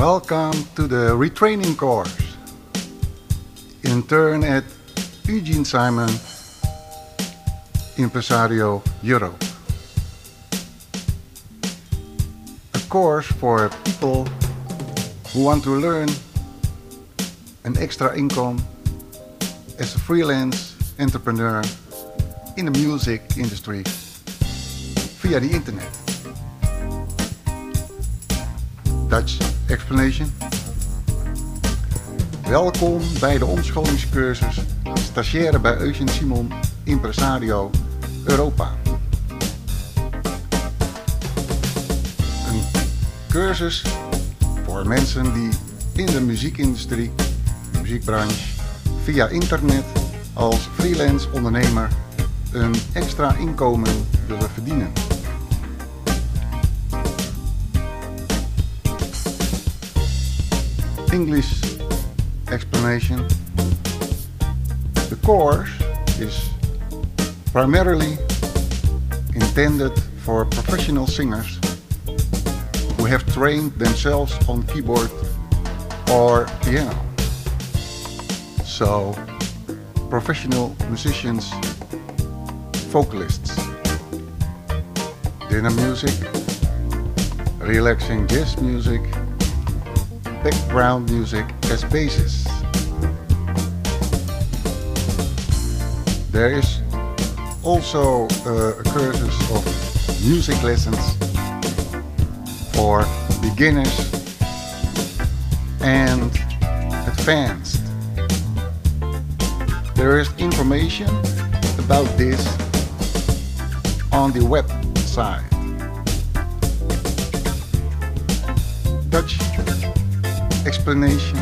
Welcome to the retraining course. Intern at Eugene Simon, Impresario Europe. A course for people who want to learn an extra income as a freelance entrepreneur in the music industry via the internet. Dutch explanation. Welkom bij de omscholingscursus Stagiaire bij Eugene Simon Impresario Europa. Een cursus voor mensen die in de muziekindustrie, de muziekbranche, via internet als freelance ondernemer een extra inkomen willen verdienen. English explanation. The course is primarily intended for professional singers who have trained themselves on keyboard or piano. So, professional musicians, vocalists, dinner music, relaxing jazz music, background music as basis. There is also a cursus of music lessons for beginners and advanced. There is information about this on the website. Dutch explanation.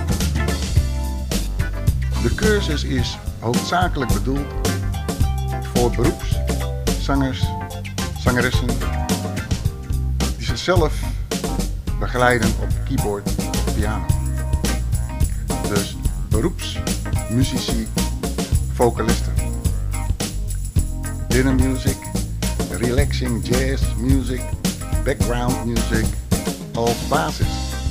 De cursus is hoofdzakelijk bedoeld voor beroepszangers, zangeressen die zichzelf begeleiden op keyboard of piano. Dus beroepsmuzici, vocalisten. Dinner music, relaxing jazz music, background music als basis.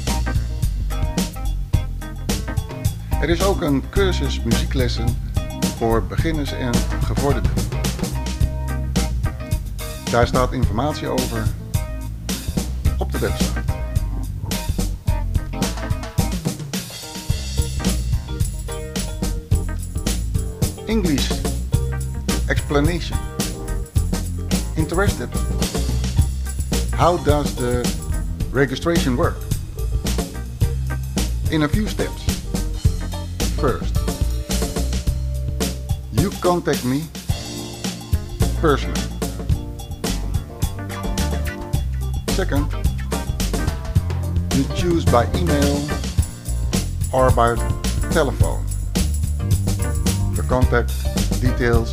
Er is ook een cursus muzieklessen voor beginners en gevorderden. Daar staat informatie over op de website. English explanation. Interested? How does the registration work? In a few steps. First, you contact me personally. Second, you choose by email or by telephone. The contact details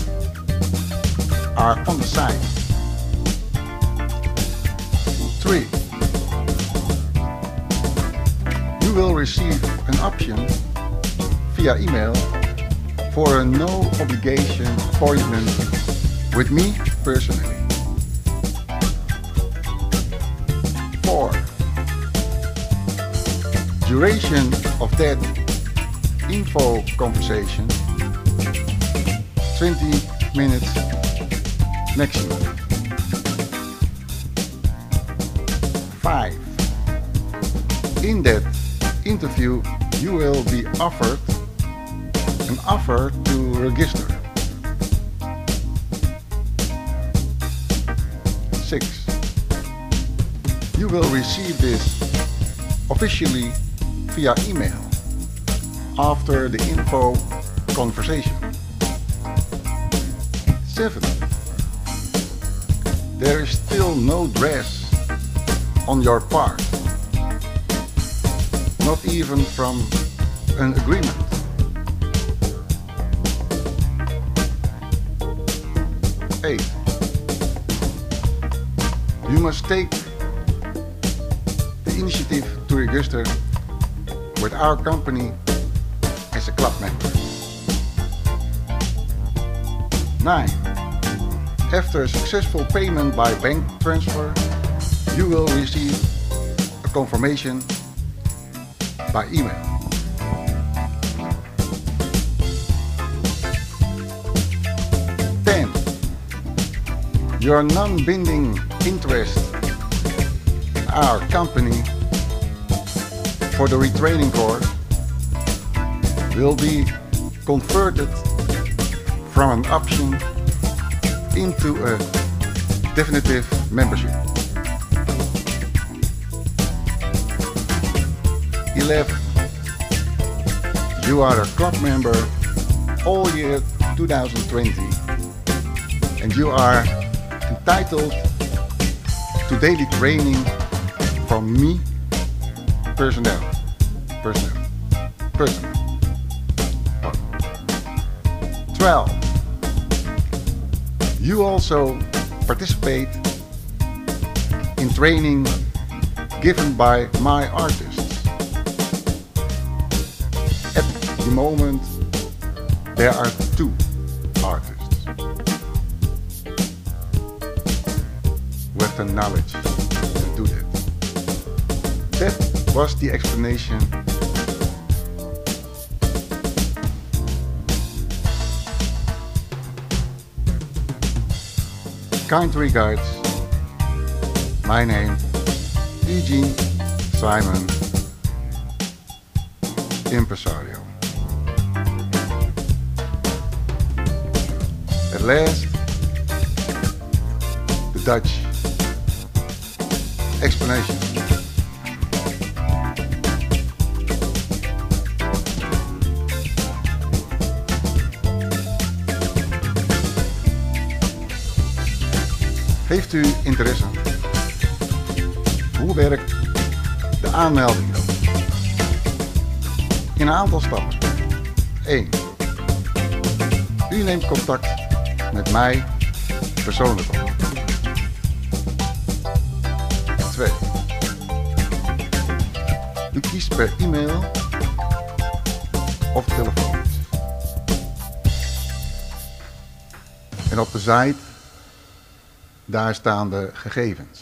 are on the site. 3. You will receive an option via email for a no obligation appointment with me personally. 4. Duration of that info conversation 20 minutes maximum. 5. In that interview you will be offered an offer to register. 6. You will receive this officially via email after the info conversation. 7. There is still no dress on your part, not even from an agreement. 8. You must take the initiative to register with our company as a club member. 9. After successful payment by bank transfer, you will receive a confirmation by email. Your non-binding interest in our company for the retraining course will be converted from an option into a definitive membership. 11. You are a club member all year 2020 and you are entitled to daily training from me personal. 12. You also participate in training given by my artists. At the moment there are 2 artists with the knowledge to do that. That was the explanation. Kind regards, my name Eugene Simon, impresario. At last, the Dutch explanation. Heeft u interesse? Hoe werkt de aanmelding dan? In een aantal stappen. 1. U neemt contact met mij persoonlijk op. 2. U kiest per e-mail of telefoon. En op de site, daar staan de gegevens.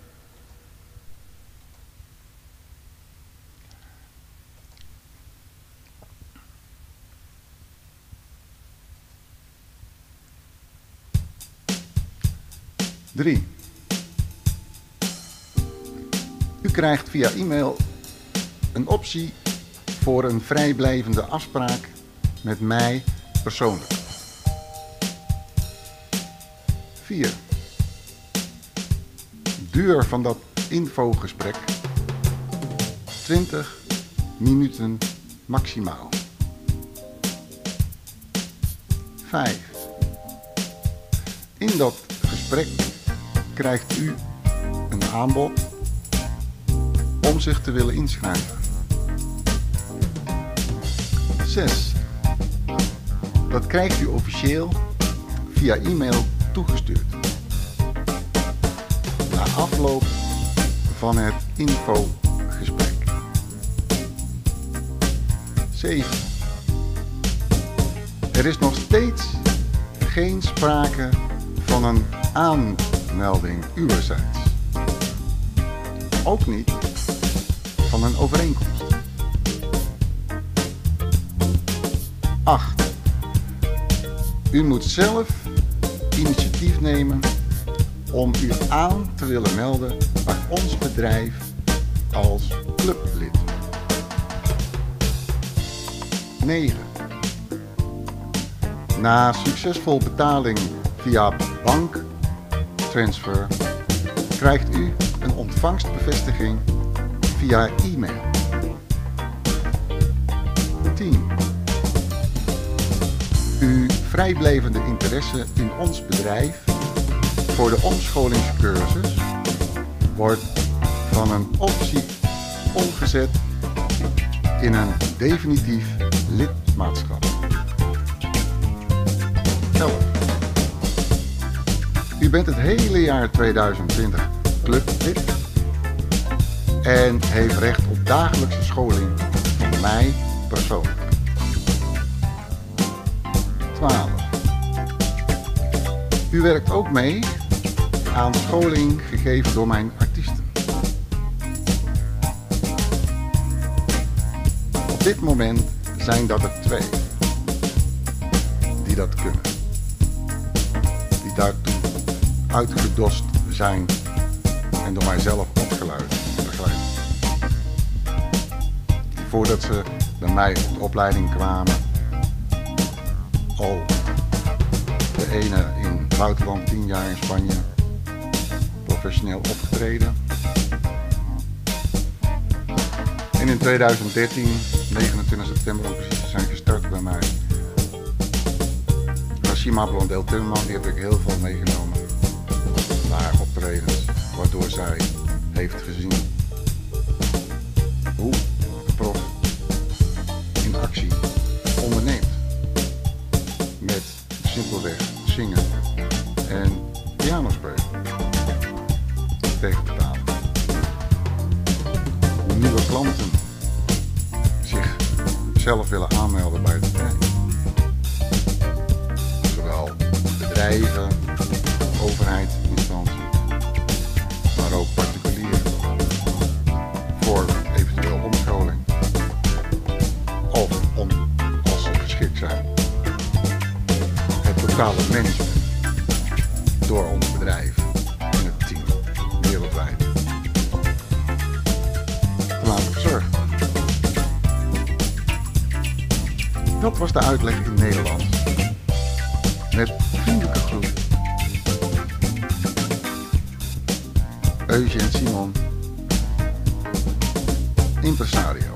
Drie. U krijgt via e-mail een optie voor een vrijblijvende afspraak met mij persoonlijk. 4. Duur van dat infogesprek 20 minuten maximaal. 5. In dat gesprek krijgt u een aanbod om zich te willen inschrijven. 6. Dat krijgt u officieel via e-mail toegestuurd. Na afloop van het infogesprek. 7. Er is nog steeds geen sprake van een aanmelding uwerzijds. Ook niet van een overeenkomst. 8. U moet zelf initiatief nemen om u aan te willen melden bij ons bedrijf als clublid. 9. Na succesvol betaling via banktransfer krijgt u een ontvangstbevestiging via e-mail. 10. Uw vrijblijvende interesse in ons bedrijf voor de omscholingscursus wordt van een optie omgezet in een definitief lidmaatschap. 11. U bent het hele jaar 2020 clublid en heeft recht op dagelijkse scholing van mij persoonlijk. 12. U werkt ook mee aan scholing gegeven door mijn artiesten. dit moment zijn dat er 2 die dat kunnen. Die daartoe uitgedost zijn en door mijzelf opgeleid. Voordat ze bij mij op de opleiding kwamen, al de ene in het buitenland, 10 jaar in Spanje, professioneel opgetreden. En in 2013, 29 september om precies te zijn, gestart bij mij. Rashima Blondel Timmerman, die heb ik heel veel meegenomen naar optredens, waardoor zij heeft gezien hoe de prof in actie onderneemt. Met simpelweg zingen en piano spelen. Tegen betalen. Hoe nieuwe klanten zichzelf willen aanmelden bij de trein. Zowel bedrijven, overheidsinstanties, maar ook particulieren. Voor eventueel omscholing. Of als ze geschikt zijn, het totale management door ons bedrijf en het team wereldwijd te laten verzorgen. Dat was de uitleg in Nederlands. Met vriendelijke groet. Eugène Simon, impresario.